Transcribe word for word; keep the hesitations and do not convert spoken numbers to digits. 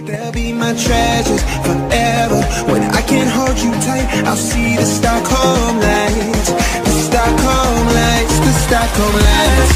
They'll be my treasures forever. When I can't hold you tight, I'll see the Stockholm lights. The Stockholm lights, the Stockholm lights.